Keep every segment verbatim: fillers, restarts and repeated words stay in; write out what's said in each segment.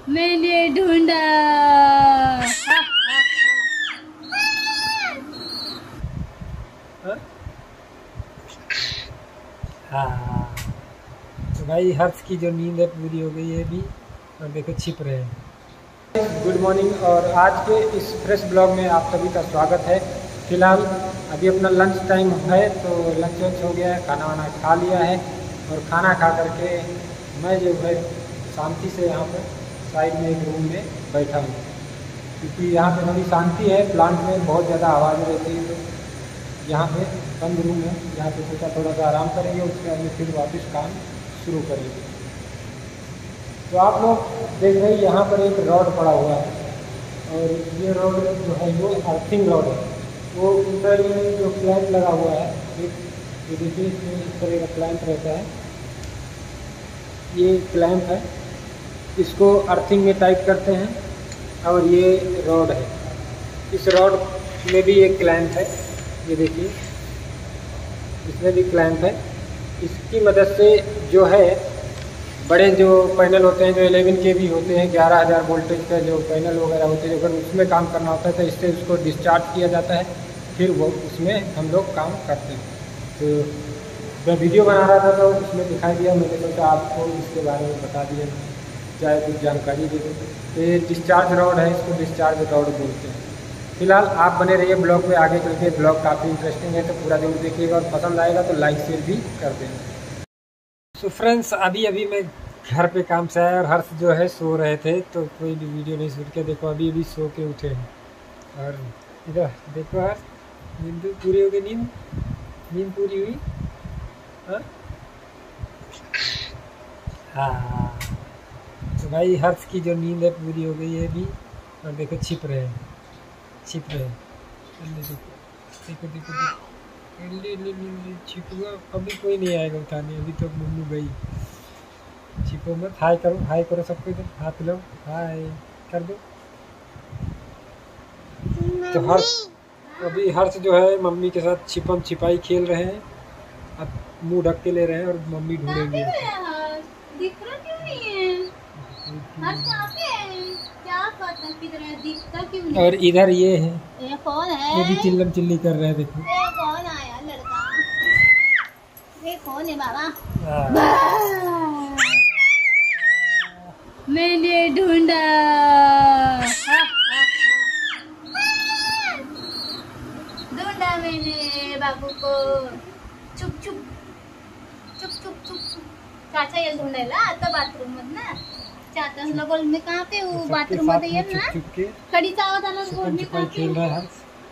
मैंने ढूंढा। हाँ तो भाई हर्ष की जो नींद है पूरी हो गई है अभी, और देखो छिप रहे हैं। गुड मॉर्निंग, और आज के इस फ्रेश ब्लॉग में आप सभी का स्वागत है। फिलहाल अभी अपना लंच टाइम है, तो लंच वंच हो गया है, खाना वाना खा लिया है, और खाना खा करके मैं जो है शांति से यहाँ पर साइड में एक रूम में बैठा हूँ, क्योंकि यहाँ पे थोड़ी शांति है। प्लांट में बहुत ज़्यादा आवाज़ रहती है, तो यहाँ पे बंद रूम है, यहाँ पे सोचा थोड़ा सा आराम करेंगे, उसके बाद में फिर वापस काम शुरू करेंगे। तो आप लोग देख रहे हैं यहाँ पर एक रॉड पड़ा हुआ है, और ये रॉड जो है वो अर्थिंग रॉड है। वो ऊपर में जो क्लैंप लगा हुआ है, एक ये देखिए इसमें इस तरह का क्लैंप रहता है, ये क्लैंप है, इसको अर्थिंग में टाइट करते हैं। और ये रॉड है, इस रॉड में भी एक क्लैंप है, ये देखिए इसमें भी क्लैंप है। इसकी मदद से जो है बड़े जो पैनल होते हैं, जो ग्यारह के भी होते हैं, ग्यारह हज़ार वोल्टेज का जो पैनल वगैरह होते हैं, अगर उसमें काम करना होता है तो इससे उसको डिस्चार्ज किया जाता है, फिर वो उसमें हम लोग काम करते हैं। तो मैं वीडियो बना रहा था तो उसमें दिखाई दिया, मैंने सोचा आपको इसके बारे में बता दिया, चाहे कुछ जानकारी दे दो। तो ये डिस्चार्ज रॉड है, इसको डिस्चार्ज रॉड बोलते हैं। फिलहाल आप बने रहिए ब्लॉग में, आगे चल के ब्लॉग काफ़ी इंटरेस्टिंग है, तो पूरा जरूर देखिएगा, और पसंद आएगा तो लाइक शेयर भी कर देना। सो फ्रेंड्स, अभी अभी मैं घर पे काम से आया, और हर्ष जो है सो रहे थे, तो कोई भी वीडियो नहीं शूट किया। देखो अभी अभी सो के उठे हैं, और इधर देखो हर्ष, नींद पूरी हो गई, नींद नींद पूरी हुई। हाँ हाँ तो भाई हर्ष की जो नींद है पूरी हो गई है अभी, और देखो छिप रहे हैं छिप रहे हैं देखो देखो देखो छिपुआ, अभी कोई नहीं आएगा उठाने, अभी तो मम्मी गई। छिपो मत, हाय करो, हाय करो सबको, इधर हाथ लो, हाय कर दो। तो हर्ष अभी हर्ष जो है मम्मी के साथ छिपम छिपाई खेल रहे हैं, अब मुंह ढक के ले रहे हैं, और मम्मी ढूंढेंगे। दिख रहा क्यों नहीं है? हर्ष कहाँ पे है? क्या पता किधर है, दिखता क्यों नहीं? और इधर ये है, ये कौन है? ये भी चिल्लम चिल्ली कर रहे हैं, देखो ये कौन आया लड़का? ये कौन है बाबा? मैंने ढूंढा। ढूंढा मैंने बाबू को। चुप चुप चुप चुप चुप चाचा ये ढूंढायला आता बाथरूम मधनं. चाचा बोल मी कहाँ पे हूँ, बाथरूम मध्ये ये ना, कड़ीचा आवाज आला बोल मी कहाँ पे हूँ.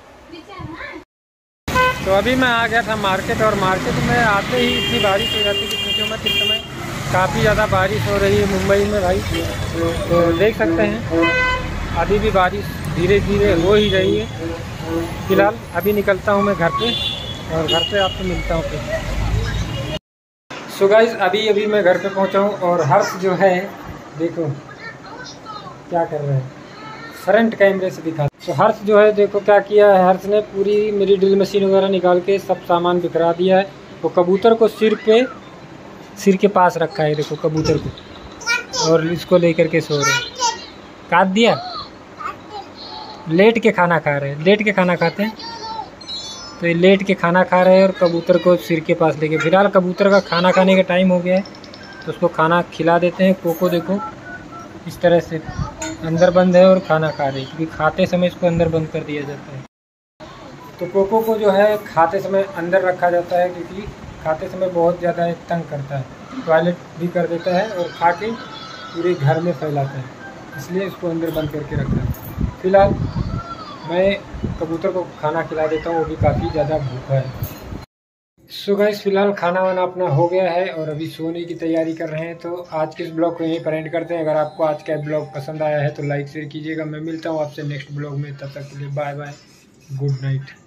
तो अभी मैं आ गया था मार्केट, और मार्केट में आते ही इतनी बारिश हो जाती है कि पूछो मत। इस समय काफ़ी ज़्यादा बारिश हो रही है मुंबई में भाई, तो देख सकते हैं अभी भी बारिश धीरे धीरे हो ही रही है। फिलहाल अभी निकलता हूँ मैं घर पे, और घर पे आपसे मिलता हूँ फिर। सो गाइस, अभी अभी मैं घर पे पहुँचा हूँ, और हर्ष जो है देखो क्या कर रहे हैं, फ्रंट कैमरे से दिखा। तो हर्ष जो है देखो क्या किया है, हर्ष ने पूरी मेरी ड्रिल मशीन वगैरह निकाल के सब सामान बिखरा दिया है। वो कबूतर को सिर पे सिर के पास रखा है, देखो कबूतर को, और इसको लेकर के सो रहे हैं। काट दिया, लेट के खाना खा रहे हैं, लेट के खाना खाते हैं, तो ये लेट के खाना खा रहे हैं, और कबूतर को सिर के पास लेके। फिलहाल कबूतर का खाना खाने का टाइम हो गया है, तो उसको खाना खिला देते हैं। कोको देखो इस तरह से अंदर बंद है और खाना खा रही है, क्योंकि खाते समय इसको अंदर बंद कर दिया जाता है। तो कोको को जो है खाते समय अंदर रखा जाता है, क्योंकि खाते समय बहुत ज़्यादा तंग करता है, टॉयलेट भी कर देता है, और खा के पूरे घर में फैलाता है, इसलिए इसको अंदर बंद करके रखा है। फिलहाल मैं कबूतर को खाना खिला देता हूँ, वो भी काफ़ी ज़्यादा भूखा है। सो गाइस, फिलहाल खाना वाना अपना हो गया है, और अभी सोने की तैयारी कर रहे हैं। तो आज के इस ब्लॉग को यहीं पर एंड करते हैं। अगर आपको आज का ब्लॉग पसंद आया है तो लाइक शेयर कीजिएगा। मैं मिलता हूँ आपसे नेक्स्ट ब्लॉग में, तब तक के लिए बाय बाय, गुड नाइट।